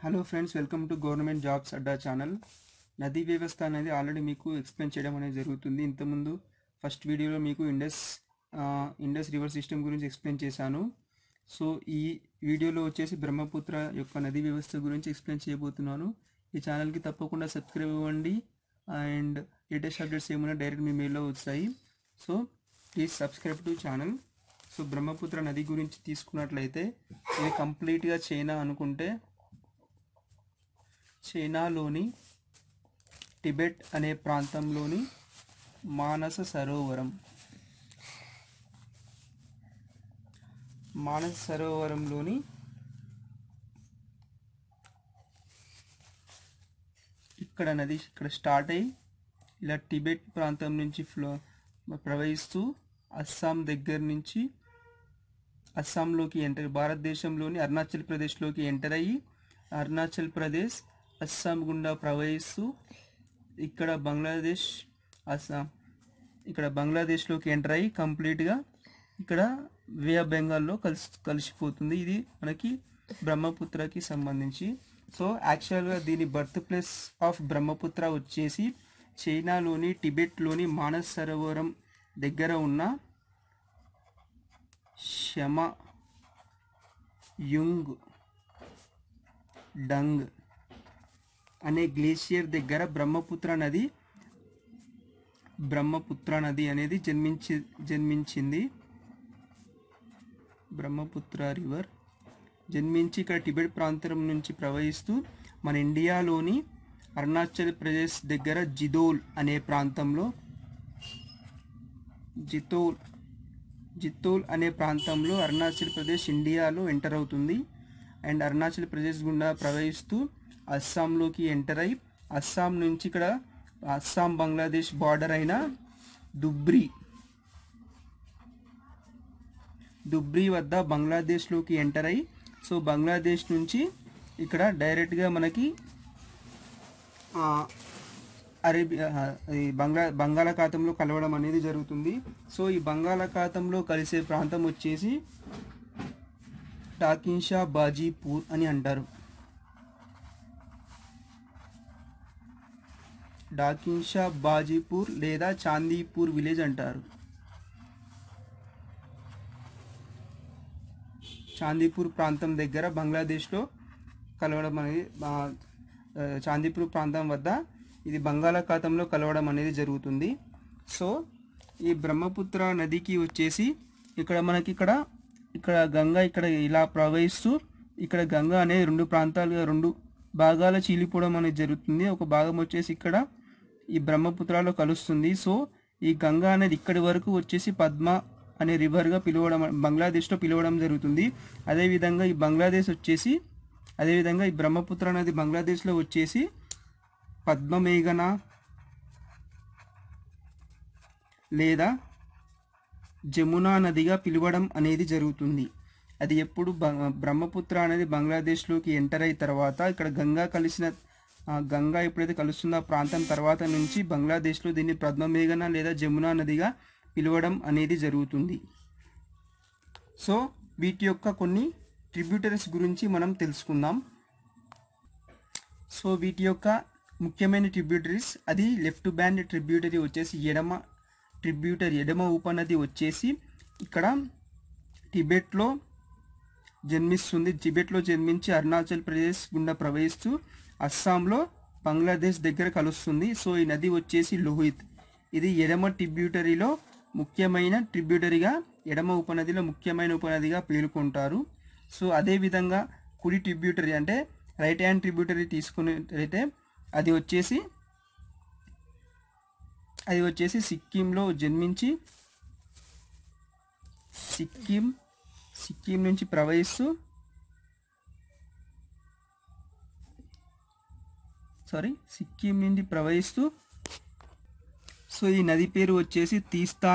Hello friends, welcome to government jobs Adda channel. నదీ వ్యవస్థ అనేది ఆల్రెడీ మీకు ఎక్స్ప్లెయిన్ చేయడం అనేది జరుగుతుంది. ఇంతకుముందు ఫస్ట్ వీడియోలో మీకు ఇండస్ రివర్ సిస్టమ్ గురించి ఎక్స్ప్లెయిన్ చేశాను. సో ఈ వీడియోలో వచ్చేసి బ్రహ్మపుత్ర యొక్క నదీ వ్యవస్థ గురించి ఎక్స్ప్లెయిన్ చేయబోతున్నాను. ఈ ఛానల్కి తప్పకుండా సబ్స్క్రైబ్ అవ్వండి అండ్ లేటెస్ట్ అప్డేట్స్ ఏమైనా డైరెక్ట్ మీ మెయిల్లో వస్తాయి. So please subscribe to channel. So Brahmaputra నది గురించి తీసుకున్నట్లయితే ఇది కంప్లీట్గా చైనా అనుకుంటే చైనాలోని టిబెట్ అనే ప్రాంతంలోని మానస సరోవరంలోని ఇక్కడ నది ఇక్కడ స్టార్ట్ అయ్యి ఇలా టిబెట్ ప్రాంతం నుంచి ప్రవహిస్తూ అస్సాం దగ్గర నుంచి అస్సాంలోకి ఎంటర్ భారతదేశంలోని అరుణాచల్ ప్రదేశ్లోకి ఎంటర్ అయ్యి అరుణాచల్ ప్రదేశ్ అస్సాం గుండా ప్రవహిస్తూ ఇక్కడ బంగ్లాదేశ్లోకి ఎంటర్ అయ్యి కంప్లీట్గా ఇక్కడ వే ఆఫ్ బెంగాల్లో కలిసిపోతుంది. ఇది మనకి బ్రహ్మపుత్రకి సంబంధించి. సో యాక్చువల్గా దీని బర్త్ ప్లేస్ ఆఫ్ బ్రహ్మపుత్ర వచ్చేసి చైనాలోని టిబెట్లోని మానస్ సరోవరం దగ్గర ఉన్న షమయుంగ్ డంగ్ అనే గ్లేషియర్ దగ్గర బ్రహ్మపుత్ర నది అనేది జన్మించింది. బ్రహ్మపుత్ర రివర్ జన్మించి ఇక్కడ టిబెట్ ప్రాంతం నుంచి ప్రవహిస్తూ మన ఇండియాలోని అరుణాచల్ ప్రదేశ్ దగ్గర జితోల్ అనే ప్రాంతంలో జితోల్ అనే ప్రాంతంలో అరుణాచల్ ప్రదేశ్ ఇండియాలో ఎంటర్ అవుతుంది. అండ్ అరుణాచల్ ప్రదేశ్ గుండా ప్రవహిస్తూ అస్సాంలోకి ఎంటర్ అయి అస్సాం నుంచి ఇక్కడ అస్సాం బంగ్లాదేశ్ బార్డర్ అయిన దుబ్రీ వద్ద బంగ్లాదేశ్లోకి ఎంటర్ అయి సో బంగ్లాదేశ్ నుంచి ఇక్కడ డైరెక్ట్గా మనకి బంగాళాఖాతంలో కలవడం అనేది జరుగుతుంది. సో ఈ బంగాళాఖాతంలో కలిసే ప్రాంతం వచ్చేసి డాకిన్షా బాజీపూర్ అని అంటారు. డాకిన్షా బాజీపూర్ లేదా చాందీపూర్ విలేజ్ అంటారు. చాందీపూర్ ప్రాంతం దగ్గర బంగ్లాదేశ్లో కలవడం అనేది చాందీపూర్ ప్రాంతం వద్ద ఇది బంగాళాఖాతంలో కలవడం అనేది జరుగుతుంది. సో ఈ బ్రహ్మపుత్ర నదికి వచ్చేసి ఇక్కడ మనకి ఇక్కడ గంగా ఇక్కడ ఇలా ప్రవహిస్తూ ఇక్కడ గంగా అనేది రెండు భాగాలు చీలిపోవడం అనేది జరుగుతుంది. ఒక భాగం వచ్చేసి ఇక్కడ ఈ బ్రహ్మపుత్రలో కలుస్తుంది. సో ఈ గంగా అనేది ఇక్కడి వరకు వచ్చేసి పద్మ అనే రివర్గా బంగ్లాదేశ్లో పిలవడం జరుగుతుంది. అదేవిధంగా ఈ బ్రహ్మపుత్ర నది బంగ్లాదేశ్లో వచ్చేసి పద్మమేఘన లేదా జమునా నదిగా పిలవడం అనేది జరుగుతుంది. అది ఎప్పుడు బ్రహ్మపుత్ర అనేది బంగ్లాదేశ్లోకి ఎంటర్ అయిన తర్వాత ఇక్కడ గంగా ఎప్పుడైతే కలుస్తుందో ఆ ప్రాంతం తర్వాత నుంచి బంగ్లాదేశ్లో దీన్ని పద్మమేఘన లేదా జమునా నదిగా పిలవడం అనేది జరుగుతుంది. సో వీటి యొక్క కొన్ని ట్రిబ్యూటరీస్ గురించి మనం తెలుసుకుందాం. సో వీటి యొక్క ముఖ్యమైన ట్రిబ్యూటరీస్ అది లెఫ్ట్ బ్యాండ్ ట్రిబ్యూటరీ వచ్చేసి ఎడమ ఉపనది వచ్చేసి ఇక్కడ టిబెట్లో జన్మించి అరుణాచల్ ప్రదేశ్ గుండా ప్రవహిస్తూ అస్సాంలో బంగ్లాదేశ్ దగ్గర కలుస్తుంది. సో ఈ నది వచ్చేసి లోహిత్. ఇది ఎడమ ఉపనదిలో ముఖ్యమైన ఉపనదిగా పేర్కొంటారు. సో అదేవిధంగా కుడి ట్రిబ్యూటరీ అంటే రైట్ హ్యాండ్ ట్రిబ్యూటరీ తీసుకున్నట్లయితే అది వచ్చేసి సిక్కింలో జన్మించి సిక్కిం నుంచి ప్రవహిస్తూ సో ఈ నది పేరు వచ్చేసి తీస్తా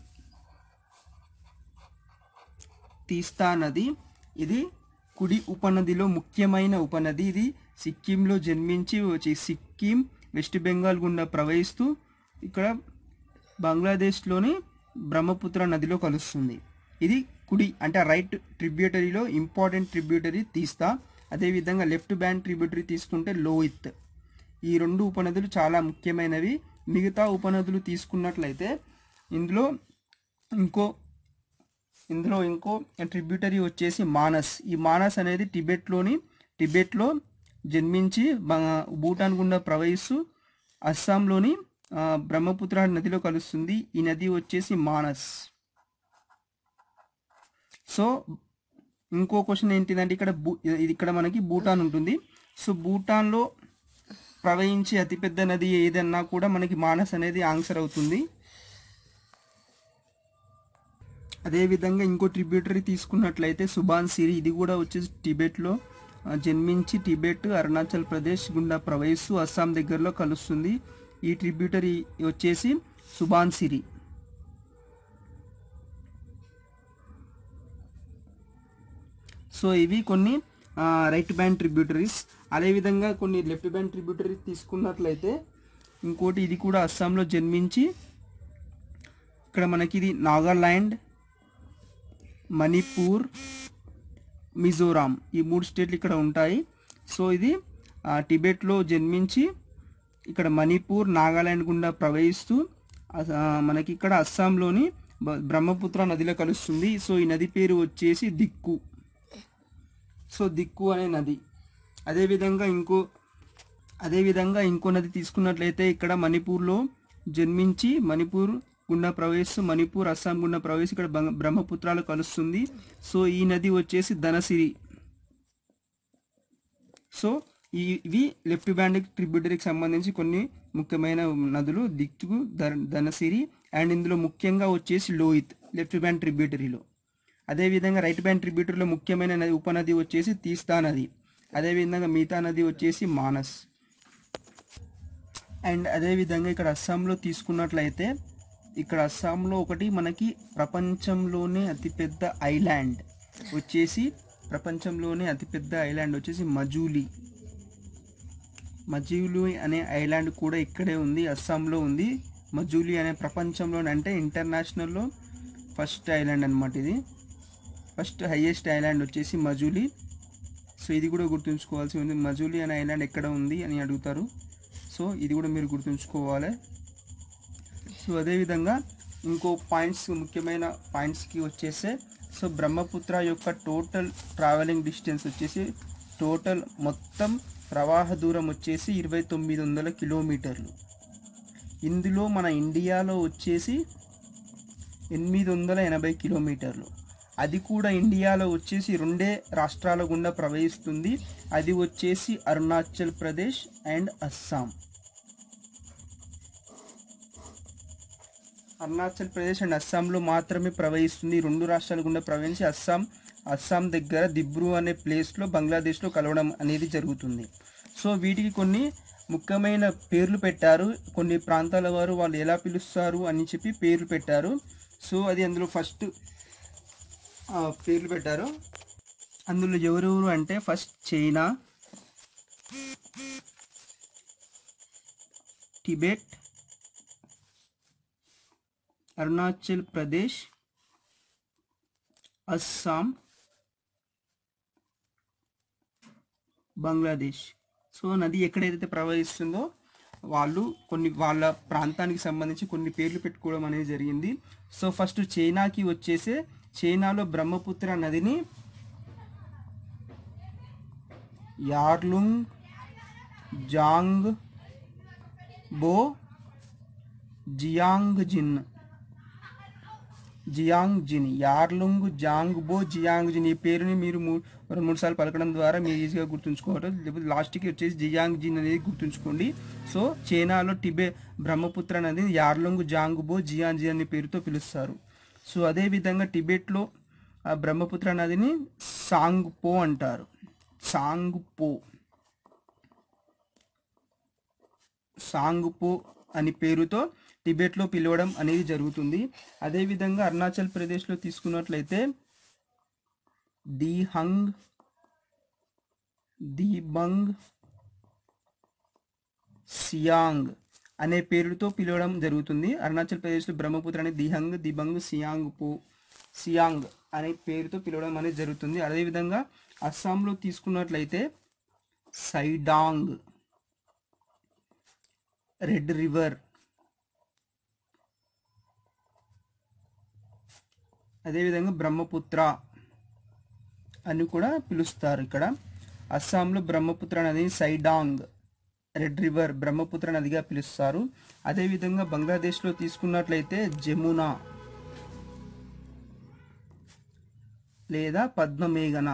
నది. ఇది కుడి ఉపనదిలో ముఖ్యమైన ఉపనది. ఇది సిక్కింలో జన్మించి సిక్కిం వెస్ట్ బెంగాల్ గుండా ప్రవహిస్తూ ఇక్కడ బంగ్లాదేశ్లోని బ్రహ్మపుత్ర నదిలో కలుస్తుంది. ఇది కుడి అంటే రైట్ ట్రిబ్యూటరీలో ఇంపార్టెంట్ ట్రిబ్యూటరీ తీస్తా. అదేవిధంగా లెఫ్ట్ బ్యాంక్ ట్రిబ్యూటరీ తీసుకుంటే లోహిత్. ఈ రెండు ఉపనదులు చాలా ముఖ్యమైనవి. మిగతా ఉపనదులు తీసుకున్నట్లయితే ఇందులో ఇంకో ట్రిబ్యూటరీ వచ్చేసి మానస్. ఈ మానస్ అనేది టిబెట్లో జన్మించి భూటాన్ గుండా ప్రవహిస్తూ అస్సాంలోని బ్రహ్మపుత్ర నదిలో కలుస్తుంది. ఈ నది వచ్చేసి మానస్. సో ఇంకో క్వశ్చన్ ఏంటిదంటే ఇక్కడ మనకి భూటాన్ ఉంటుంది. సో భూటాన్లో ప్రవహించే అతిపెద్ద నది ఏదన్నా కూడా మనకి మానస్ అనేది ఆన్సర్ అవుతుంది. అదేవిధంగా ఇంకో ట్రిబ్యూటరీ తీసుకున్నట్లయితే సుబాన్సిరి. ఇది కూడా వచ్చేసి టిబెట్లో జన్మించి టిబెట్, అరుణాచల్ ప్రదేశ్ గుండా ప్రవహిస్తూ అస్సాం దగ్గరలో కలుస్తుంది. ఈ ట్రిబ్యూటరీ వచ్చేసి సుబాన్సిరి. సో ఇవి కొన్ని రైట్ బ్యాంక్ ట్రిబ్యూటరీస్. అదేవిధంగా కొన్ని లెఫ్ట్ బ్యాంక్ ట్రిబ్యూటరీస్ తీసుకున్నట్లయితే ఇంకోటి, ఇది కూడా అస్సాంలో జన్మించి ఇక్కడ మనకి ఇది నాగాల్యాండ్, మణిపూర్, మిజోరాం ఈ 3 స్టేట్లు ఇక్కడ ఉంటాయి. సో ఇది టిబెట్లో జన్మించి ఇక్కడ మణిపూర్, నాగాల్యాండ్ గుండా ప్రవహిస్తూ మనకి ఇక్కడ అస్సాంలోని బ్రహ్మపుత్ర నదిలో కలుస్తుంది. సో ఈ నది పేరు వచ్చేసి దిక్కు. సో దిక్కు అనే నది. అదేవిధంగా ఇంకో నది తీసుకున్నట్లయితే ఇక్కడ మణిపూర్లో జన్మించి మణిపూర్ గుండా ప్రవహిస్తూ మణిపూర్, అస్సాం గుండా ప్రవహిస్తూ ఇక్కడ బ్రహ్మపుత్రాలు కలుస్తుంది. సో ఈ నది వచ్చేసి ధనసిరి. సో ఇవి లెఫ్ట్ బ్యాంక్ ట్రిబ్యూటరీకి సంబంధించి కొన్ని ముఖ్యమైన నదులు. దిక్కు, ధనసిరి అండ్ ఇందులో ముఖ్యంగా వచ్చేసి లోహిత్ లెఫ్ట్ బ్యాంక్ ట్రిబ్యూటరీలో. అదేవిధంగా రైట్ బ్యాంక్ ట్రిబ్యూటరీలో ముఖ్యమైన ఉపనది వచ్చేసి తీస్తా నది. అదేవిధంగా మిగతా నది వచ్చేసి మానస్. అండ్ అదేవిధంగా ఇక్కడ అస్సాంలో తీసుకున్నట్లయితే ఇక్కడ అస్సాంలో ఒకటి మనకి ప్రపంచంలోనే అతిపెద్ద ఐలాండ్ వచ్చేసి మజూలీ అనే ఐలాండ్ కూడా ఇక్కడే ఉంది, అస్సాంలో ఉంది. మజూలీ అనే ప్రపంచంలోనే అంటే ఇంటర్నేషనల్లో ఫస్ట్ ఐలాండ్ అనమాట. ఇది ఫస్ట్ హైయెస్ట్ ఐలాండ్ వచ్చేసి మజూలీ. సో ఇది కూడా గుర్తుంచుకోవాల్సి ఉంది. మజూలీ అనే ఐలాండ్ ఎక్కడ ఉంది అని అడుగుతారు. సో ఇది కూడా మీరు గుర్తుంచుకోవాలి. సో అదేవిధంగా ఇంకో ముఖ్యమైన పాయింట్స్కి వచ్చేస్తే, సో బ్రహ్మపుత్ర యొక్క టోటల్ ట్రావెలింగ్ డిస్టెన్స్ వచ్చేసి మొత్తం ప్రవాహ దూరం వచ్చేసి 2900 కిలోమీటర్లు. ఇందులో మన ఇండియాలో వచ్చేసి 880 కిలోమీటర్లు. అది కూడా ఇండియాలో వచ్చేసి 2 రాష్ట్రాల గుండా ప్రవహిస్తుంది. అది వచ్చేసి అరుణాచల్ ప్రదేశ్ అండ్ అస్సాం. అరుణాచల్ ప్రదేశ్ అండ్ అస్సాంలో మాత్రమే ప్రవహిస్తుంది. 2 రాష్ట్రాల గుండా ప్రవహించి అస్సాం దగ్గర దిబ్రూ అనే ప్లేస్లో బంగ్లాదేశ్లో కలవడం అనేది జరుగుతుంది. సో వీటికి కొన్ని ముఖ్యమైన పేర్లు పెట్టారు. కొన్ని ప్రాంతాల వారు వాళ్ళు ఎలా పిలుస్తారు అని చెప్పి పేర్లు పెట్టారు. సో అది అందులో ఫస్ట్ పేర్లు పెట్టారు. అందులో ఎవరెవరు అంటే first China, Tibet, Arunachal Pradesh, Assam, Bangladesh. So నది ఎక్కడైతే ప్రవహిస్తుందో వాళ్ళ ప్రాంతానికి సంబంధించి కొన్ని పేర్లు పెట్టుకోవడం అనేది జరిగింది. సో ఫస్ట్ చైనాకి వచ్చేసి చైనాలో బ్రహ్మపుత్ర నదిని యార్లుంగ్ జాంగ్ బో జియాంగ్జిన్ యార్లుంగ్ జాంగ్ బో జియాంగ్జిన్. ఈ పేరుని మీరు 2-3 సార్లు పలకడం ద్వారా మీరు ఈజీగా గుర్తుంచుకోవడం. లేకపోతే లాస్ట్కి వచ్చేసి జియాంగ్జిన్ అనేది గుర్తుంచుకోండి. సో చైనాలో బ్రహ్మపుత్ర నదిని యార్లుంగ్ జాంగ్ బో జియాంగ్జిన్ అనే పేరుతో పిలుస్తారు. సో అదేవిధంగా టిబెట్లో ఆ బ్రహ్మపుత్ర నదిని సాంగ్పో అంటారు. సాంగ్పో అని పేరుతో టిబెట్లో పిలవడం అనేది జరుగుతుంది. అదేవిధంగా అరుణాచల్ ప్రదేశ్లో తీసుకున్నట్లయితే దిబంగ్ సియాంగ్ అనే పేరుతో పిలవడం జరుగుతుంది. అరుణాచల్ ప్రదేశ్లో బ్రహ్మపుత్ర అనేది దిబంగ్ సియాంగ్ పో సియాంగ్ అనే పేరుతో పిలవడం అనేది జరుగుతుంది. అదేవిధంగా అస్సాంలో తీసుకున్నట్లయితే సైడాంగ్, రెడ్ రివర్, అదేవిధంగా బ్రహ్మపుత్ర అని కూడా పిలుస్తారు. ఇక్కడ అస్సాంలో బ్రహ్మపుత్ర నదిని సైడాంగ్, రెడ్ రివర్, బ్రహ్మపుత్ర నదిగా పిలుస్తారు. అదేవిధంగా బంగ్లాదేశ్లో తీసుకున్నట్లయితే జమునా లేదా పద్మమేఘన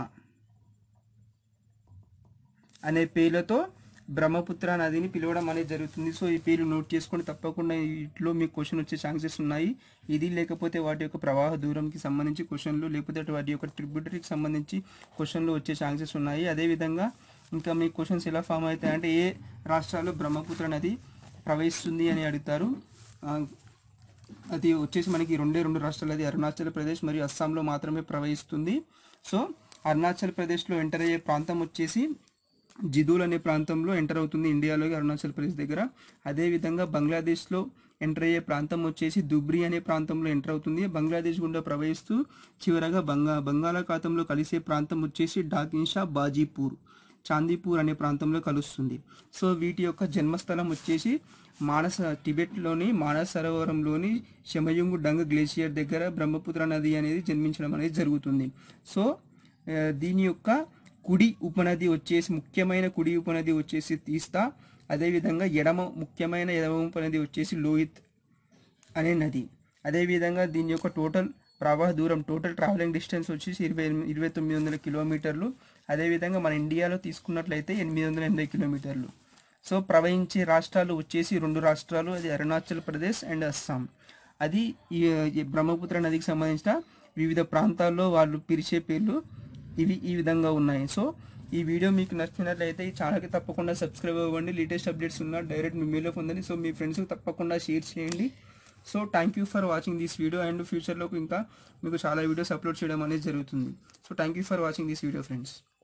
అనే పేర్లతో బ్రహ్మపుత్ర నదిని పిలవడం అనేది జరుగుతుంది. సో ఈ పేరు నోట్ చేసుకొని తప్పకుండా వీటిలో మీకు క్వశ్చన్ వచ్చే ఛాన్సెస్ ఉన్నాయి. ఇది లేకపోతే వాటి యొక్క ప్రవాహ దూరంకి సంబంధించి క్వశ్చన్లు, లేకపోతే వాటి యొక్క ట్రిబ్యూటరీకి సంబంధించి క్వశ్చన్లు వచ్చే ఛాన్సెస్ ఉన్నాయి. అదేవిధంగా ఇంకా మీ క్వశ్చన్స్ ఎలా ఫామ్ అవుతాయంటే ఏ రాష్ట్రాల్లో బ్రహ్మపుత్ర నది ప్రవహిస్తుంది అని అడుగుతారు. అది వచ్చేసి మనకి రెండు రాష్ట్రాలు, అది అరుణాచల్ ప్రదేశ్ మరియు అస్సాంలో మాత్రమే ప్రవహిస్తుంది. సో అరుణాచల్ ప్రదేశ్లో ఎంటర్ అయ్యే ప్రాంతం వచ్చేసి జిదూల్ అనే ప్రాంతంలో ఎంటర్ అవుతుంది ఇండియాలోకి, అరుణాచల్ ప్రదేశ్ దగ్గర. అదేవిధంగా బంగ్లాదేశ్లో ఎంటర్ అయ్యే ప్రాంతం వచ్చేసి దుబ్రి అనే ప్రాంతంలో ఎంటర్ అవుతుంది. బంగ్లాదేశ్ గుండా ప్రవహిస్తూ చివరగా బంగాళాఖాతంలో కలిసే ప్రాంతం వచ్చేసి డాకిన్షా, బాజీపూర్, చాందీపూర్ అనే ప్రాంతంలో కలుస్తుంది. సో వీటి యొక్క జన్మస్థలం వచ్చేసి టిబెట్లోని మానస సరోవరంలోని షమయుంగు డంగ్ గ్లేషియర్ దగ్గర బ్రహ్మపుత్ర నది అనేది జన్మించడం అనేది జరుగుతుంది. సో దీని యొక్క కుడి ఉపనది వచ్చేసి ముఖ్యమైన కుడి ఉపనది వచ్చేసి తీస్తా. అదేవిధంగా ముఖ్యమైన ఎడమ ఉపనది వచ్చేసి లోహిత్ అనే నది. అదేవిధంగా దీని యొక్క టోటల్ ప్రవాహ దూరం, టోటల్ ట్రావెలింగ్ డిస్టెన్స్ వచ్చేసి 2900 కిలోమీటర్లు. అదేవిధంగా మన ఇండియాలో తీసుకున్నట్లయితే 880 కిలోమీటర్లు. సో ప్రవహించే రాష్ట్రాలు వచ్చేసి 2 రాష్ట్రాలు, అది అరుణాచల్ ప్రదేశ్ అండ్ అస్సాం. అది ఈ బ్రహ్మపుత్ర నదికి సంబంధించిన వివిధ ప్రాంతాల్లో వాళ్ళు పిలిచే పేర్లు ఇవి ఈ విధంగా ఉన్నాయి. సో ఈ వీడియో మీకు నచ్చినట్లయితే ఈ ఛానల్కి తప్పకుండా సబ్స్క్రైబ్ అవ్వండి. లేటెస్ట్ అప్డేట్స్ ఉన్న డైరెక్ట్ మీ మెయిల్లో పొందండి. సో మీ ఫ్రెండ్స్కి తప్పకుండా షేర్ చేయండి. So thank you for watching this video, and ఫ్యూచర్లో ఇంకా మీకు చాలా వీడియోస్ అప్లోడ్ చేయడం అనేది జరుగుతుంది. So thank you for watching this video friends.